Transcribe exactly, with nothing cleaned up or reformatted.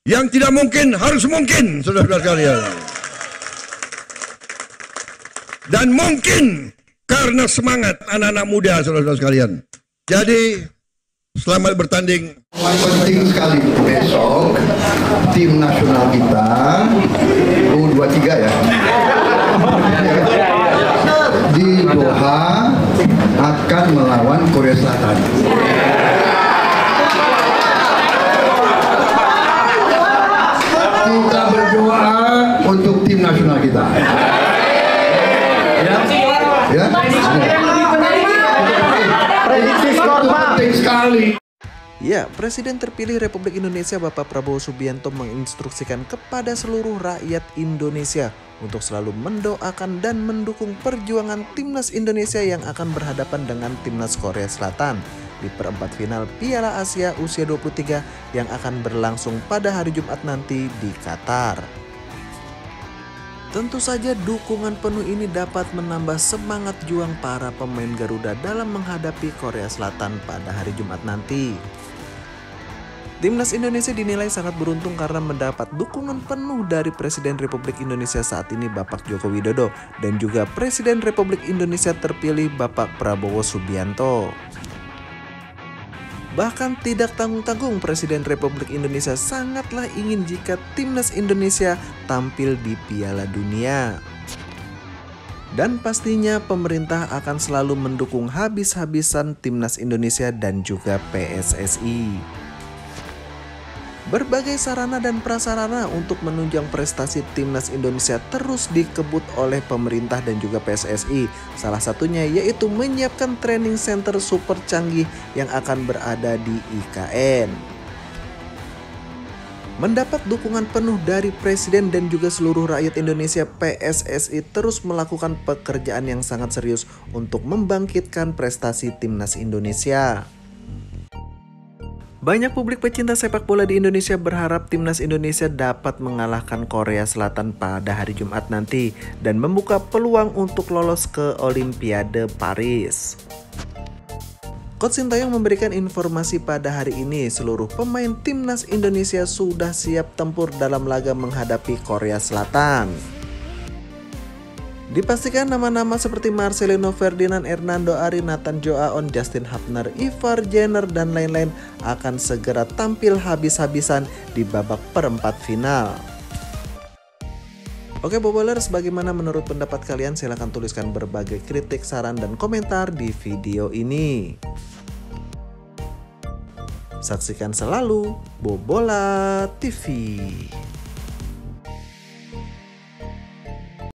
Yang tidak mungkin harus mungkin, saudara-saudara sekalian. Dan mungkin karena semangat anak-anak muda, saudara-saudara sekalian. Jadi, selamat bertanding. Penting sekali besok tim nasional kita U dua puluh tiga ya di Doha akan melawan Korea Selatan. Kita berdoa untuk tim nasional kita. Ya, ya. Prediksi skor, Pak. Penting sekali. Ya, Presiden terpilih Republik Indonesia Bapak Prabowo Subianto menginstruksikan kepada seluruh rakyat Indonesia untuk selalu mendoakan dan mendukung perjuangan Timnas Indonesia yang akan berhadapan dengan Timnas Korea Selatan di perempat final Piala Asia usia dua puluh tiga yang akan berlangsung pada hari Jumat nanti di Qatar. Tentu saja dukungan penuh ini dapat menambah semangat juang para pemain Garuda dalam menghadapi Korea Selatan pada hari Jumat nanti. Timnas Indonesia dinilai sangat beruntung karena mendapat dukungan penuh dari Presiden Republik Indonesia saat ini Bapak Joko Widodo dan juga Presiden Republik Indonesia terpilih Bapak Prabowo Subianto. Bahkan tidak tanggung-tanggung Presiden Republik Indonesia sangatlah ingin jika Timnas Indonesia tampil di Piala Dunia. Dan pastinya pemerintah akan selalu mendukung habis-habisan Timnas Indonesia dan juga P S S I. Berbagai sarana dan prasarana untuk menunjang prestasi Timnas Indonesia terus dikebut oleh pemerintah dan juga P S S I. Salah satunya yaitu menyiapkan training center super canggih yang akan berada di I K N. Mendapat dukungan penuh dari Presiden dan juga seluruh rakyat Indonesia, P S S I terus melakukan pekerjaan yang sangat serius untuk membangkitkan prestasi Timnas Indonesia. Banyak publik pecinta sepak bola di Indonesia berharap Timnas Indonesia dapat mengalahkan Korea Selatan pada hari Jumat nanti dan membuka peluang untuk lolos ke Olimpiade Paris. Coach Sintayong memberikan informasi pada hari ini seluruh pemain Timnas Indonesia sudah siap tempur dalam laga menghadapi Korea Selatan. Dipastikan nama-nama seperti Marcelino Ferdinand, Hernando Ari, Nathan Joaon, Justin Hapner, Ivar Jenner, dan lain-lain akan segera tampil habis-habisan di babak perempat final. Oke Bobolers, bagaimana menurut pendapat kalian? Silahkan tuliskan berbagai kritik, saran, dan komentar di video ini. Saksikan selalu Bobola T V.